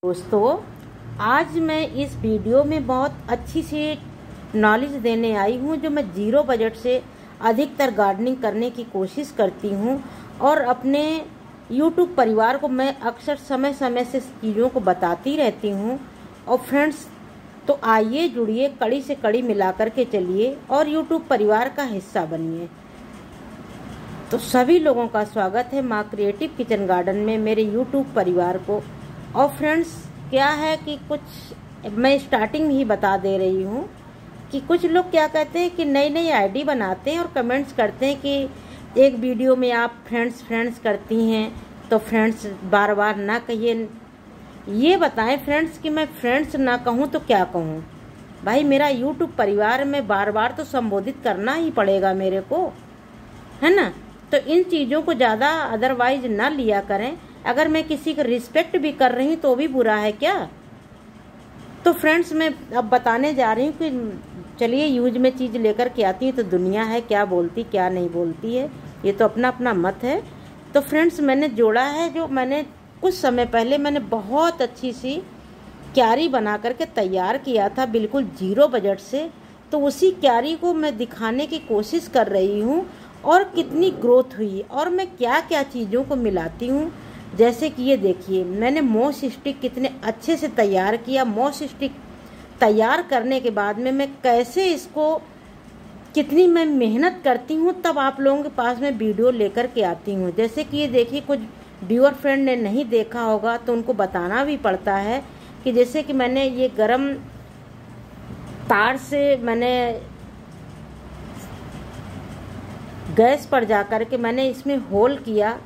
दोस्तों, आज मैं इस वीडियो में बहुत अच्छी सी नॉलेज देने आई हूँ जो मैं जीरो बजट से अधिकतर गार्डनिंग करने की कोशिश करती हूँ और अपने यूट्यूब परिवार को मैं अक्सर समय समय से चीज़ों को बताती रहती हूँ। और फ्रेंड्स, तो आइए जुड़िए, कड़ी से कड़ी मिला करके चलिए और यूट्यूब परिवार का हिस्सा बनिए। तो सभी लोगों का स्वागत है माँ क्रिएटिव किचन गार्डन में, मेरे यूट्यूब परिवार को। और फ्रेंड्स, क्या है कि कुछ मैं स्टार्टिंग में ही बता दे रही हूँ कि कुछ लोग क्या कहते हैं कि नई नई आईडी बनाते हैं और कमेंट्स करते हैं कि एक वीडियो में आप फ्रेंड्स करती हैं, तो फ्रेंड्स बार बार ना कहिए। ये बताएं फ्रेंड्स कि मैं फ्रेंड्स ना कहूँ तो क्या कहूँ? भाई, मेरा यूट्यूब परिवार में बार बार तो संबोधित करना ही पड़ेगा मेरे को, है ना। तो इन चीज़ों को ज़्यादा अदरवाइज ना लिया करें। अगर मैं किसी का रिस्पेक्ट भी कर रही हूँ तो भी बुरा है क्या? तो फ्रेंड्स, मैं अब बताने जा रही हूँ कि चलिए यूज में चीज़ लेकर के आती हूँ तो दुनिया है क्या बोलती क्या नहीं बोलती है, ये तो अपना अपना मत है। तो फ्रेंड्स, मैंने जोड़ा है, जो मैंने कुछ समय पहले मैंने बहुत अच्छी सी क्यारी बना करके तैयार किया था बिल्कुल जीरो बजट से। तो उसी क्यारी को मैं दिखाने की कोशिश कर रही हूँ और कितनी ग्रोथ हुई और मैं क्या क्या चीज़ों को मिलाती हूँ। जैसे कि ये देखिए, मैंने मॉस स्टिक कितने अच्छे से तैयार किया। मॉस स्टिक तैयार करने के बाद में मैं कैसे इसको कितनी मैं मेहनत करती हूँ, तब आप लोगों के पास में वीडियो लेकर के आती हूँ। जैसे कि ये देखिए, कुछ व्यूअर फ्रेंड ने नहीं देखा होगा तो उनको बताना भी पड़ता है कि जैसे कि मैंने ये गरम तार से मैंने गैस पर जा कर के मैंने इसमें होल किया,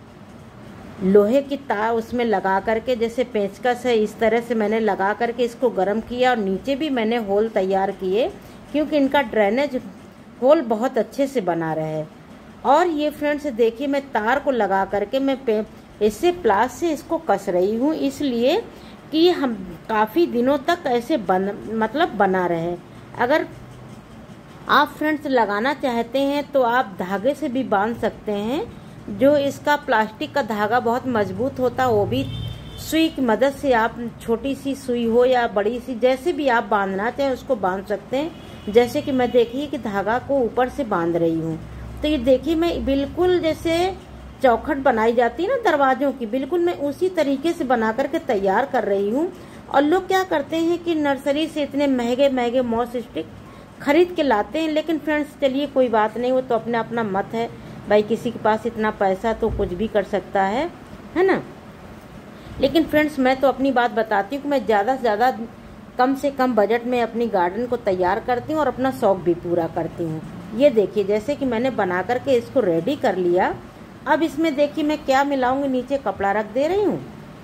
लोहे की तार उसमें लगा करके, जैसे पेचकस है इस तरह से मैंने लगा करके इसको गर्म किया। और नीचे भी मैंने होल तैयार किए क्योंकि इनका ड्रेनेज होल बहुत अच्छे से बना रहे। और ये फ्रेंड्स देखिए, मैं तार को लगा करके मैं इससे प्लास से इसको कस रही हूँ, इसलिए कि हम काफ़ी दिनों तक ऐसे बना रहे। अगर आप फ्रेंड्स लगाना चाहते हैं तो आप धागे से भी बांध सकते हैं। जो इसका प्लास्टिक का धागा बहुत मजबूत होता है, वो भी सुई की मदद से आप, छोटी सी सुई हो या बड़ी सी, जैसे भी आप बांधना चाहें उसको बांध सकते हैं। जैसे कि मैं देखिए कि धागा को ऊपर से बांध रही हूँ। तो ये देखिए, मैं बिल्कुल जैसे चौखट बनाई जाती है ना दरवाजों की, बिल्कुल मैं उसी तरीके से बना करके तैयार कर रही हूँ। और लोग क्या करते हैं कि नर्सरी से इतने महंगे महंगे मॉस स्टिक खरीद के लाते हैं। लेकिन फ्रेंड्स, चलिए कोई बात नहीं, वो तो अपना अपना मत है भाई, किसी के पास इतना पैसा तो कुछ भी कर सकता है ना। लेकिन फ्रेंड्स, मैं तो अपनी बात बताती हूँ कि मैं ज़्यादा से ज़्यादा कम से कम बजट में अपनी गार्डन को तैयार करती हूँ और अपना शौक भी पूरा करती हूँ। ये देखिए, जैसे कि मैंने बना करके इसको रेडी कर लिया। अब इसमें देखिए मैं क्या मिलाऊंगी, नीचे कपड़ा रख दे रही हूँ।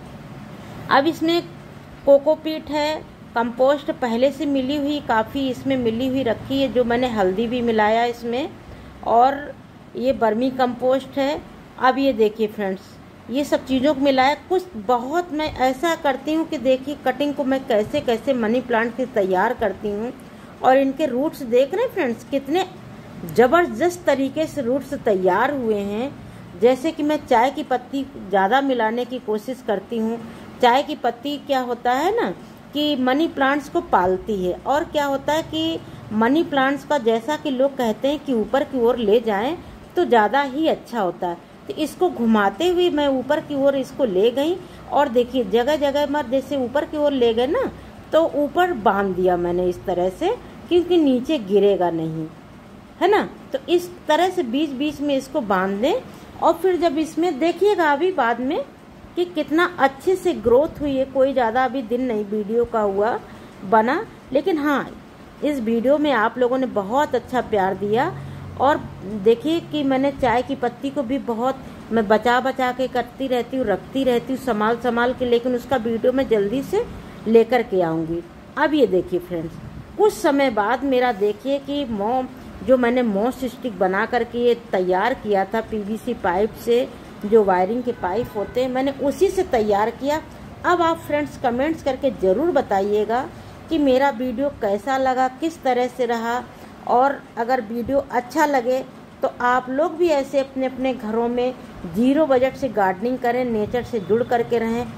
अब इसमें कोकोपीट है, कंपोस्ट पहले से मिली हुई काफ़ी इसमें मिली हुई रखी है, जो मैंने हल्दी भी मिलाया इसमें, और ये बर्मी कंपोस्ट है। अब ये देखिए फ्रेंड्स, ये सब चीज़ों को मिलाया। कुछ बहुत मैं ऐसा करती हूँ कि देखिए कटिंग को मैं कैसे कैसे मनी प्लांट की तैयार करती हूँ। और इनके रूट्स देख रहे हैं फ्रेंड्स, कितने ज़बरदस्त तरीके से रूट्स तैयार हुए हैं। जैसे कि मैं चाय की पत्ती ज़्यादा मिलाने की कोशिश करती हूँ। चाय की पत्ती क्या होता है ना कि मनी प्लांट्स को पालती है, और क्या होता है कि मनी प्लांट्स का, जैसा कि लोग कहते हैं कि ऊपर की ओर ले जाएं तो ज़्यादा ही अच्छा होता है। तो इसको घुमाते हुए मैं ऊपर की ओर इसको ले गई, और देखिए जगह जगह मत, जैसे ऊपर की ओर ले गए ना तो ऊपर बांध दिया मैंने इस तरह से, क्योंकि नीचे गिरेगा नहीं, है ना। तो इस तरह से बीच बीच में इसको बांध दें। और फिर जब इसमें देखिएगा अभी बाद में कि कितना अच्छे से ग्रोथ हुई है। कोई ज़्यादा अभी दिन नहीं वीडियो का हुआ बना, लेकिन हाँ, इस वीडियो में आप लोगों ने बहुत अच्छा प्यार दिया। और देखिए कि मैंने चाय की पत्ती को भी बहुत मैं बचा बचा के करती रहती हूँ, रखती रहती हूँ संभाल संभाल के, लेकिन उसका वीडियो मैं जल्दी से लेकर के आऊँगी। अब ये देखिए फ्रेंड्स, कुछ समय बाद मेरा देखिए कि जो मैंने मॉस स्टिक बना करके ये तैयार किया था पीवीसी पाइप से, जो वायरिंग के पाइप होते हैं, मैंने उसी से तैयार किया। अब आप फ्रेंड्स कमेंट्स करके ज़रूर बताइएगा कि मेरा वीडियो कैसा लगा, किस तरह से रहा। और अगर वीडियो अच्छा लगे तो आप लोग भी ऐसे अपने अपने घरों में जीरो बजट से गार्डनिंग करें, नेचर से जुड़ करके रहें।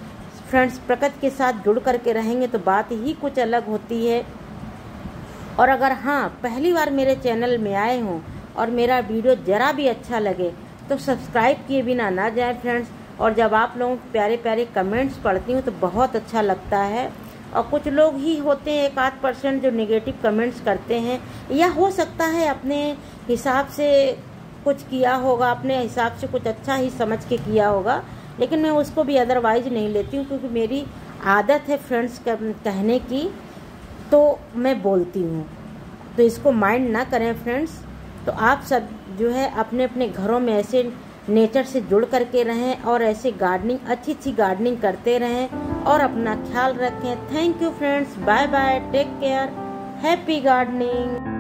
फ्रेंड्स प्रकृति के साथ जुड़ करके रहेंगे तो बात ही कुछ अलग होती है। और अगर हाँ पहली बार मेरे चैनल में आए हों और मेरा वीडियो ज़रा भी अच्छा लगे तो सब्सक्राइब किए बिना ना जाएं फ्रेंड्स। और जब आप लोगों के प्यारे प्यारे कमेंट्स पढ़ती हूँ तो बहुत अच्छा लगता है। और कुछ लोग ही होते हैं 1-8% जो नेगेटिव कमेंट्स करते हैं, या हो सकता है अपने हिसाब से कुछ किया होगा, अपने हिसाब से कुछ अच्छा ही समझ के किया होगा, लेकिन मैं उसको भी अदरवाइज नहीं लेती हूँ, क्योंकि मेरी आदत है फ्रेंड्स कहने की, तो मैं बोलती हूँ। तो इसको माइंड ना करें फ्रेंड्स। तो आप सब जो है अपने अपने घरों में ऐसे नेचर से जुड़ करके रहें और ऐसे गार्डनिंग अच्छी गार्डनिंग करते रहें और अपना ख्याल रखें। Thank you friends, bye bye, take care, happy gardening.